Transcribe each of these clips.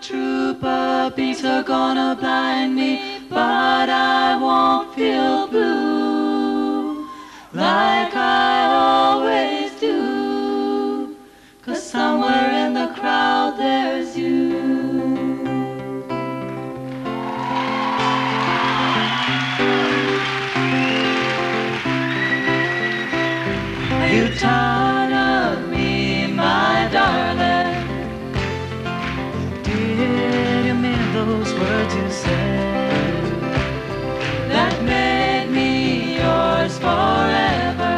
trooper beats are gonna blind me, but I won't feel blue like I always do, 'cause somewhere in the crowd there's you. Are you tired of me, my darling? Did you mean those words you said that made me yours forever?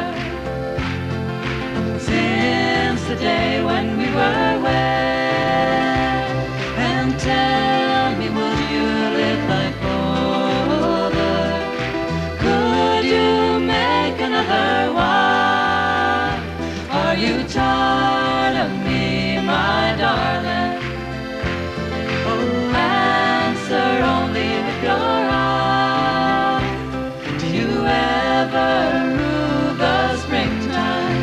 Since the day when we were wed, and tell me, would you live like over? Could you make another wife? Are you tired of me, my darling? Oh, answer only with your eyes. Do you ever rue the springtime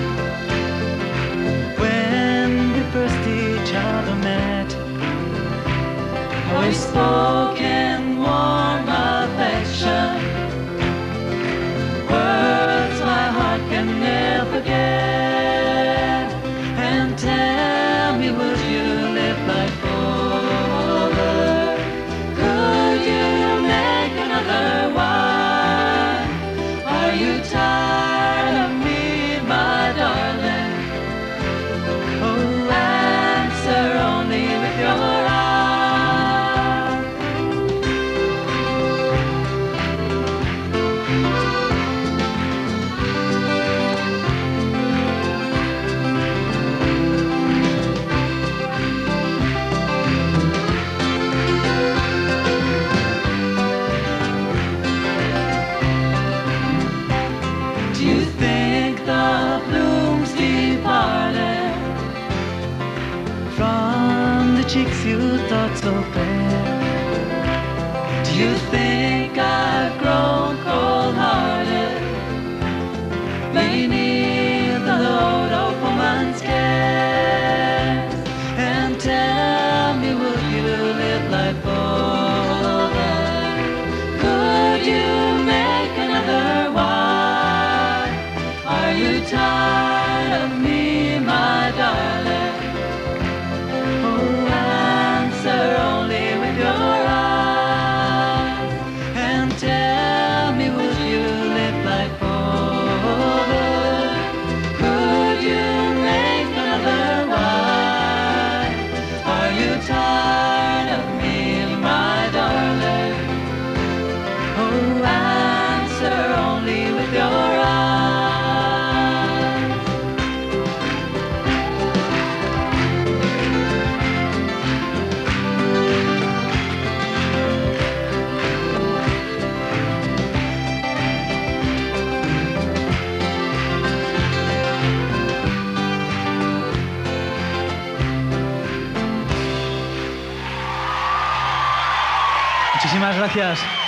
when we first each other met? How we spoke in warm affection, words my heart can never forget. And tell me, would you live like over? Could you make another wife? Are you tired of me, my darling? Oh, answer only with your eyes. Do you think the blooms departed from the cheeks you thought so fair? Do you think I've grown cold-hearted beneath the load of woman's cares? And tell me, would you live like over? Could you make another wife? Are you tired of me, my darling? Oh, answer only with your eyes. And tell me, would you live like over? Could you make another wife? Are you tired of me, my darling? Oh, answer only with your eyes. Muchísimas gracias.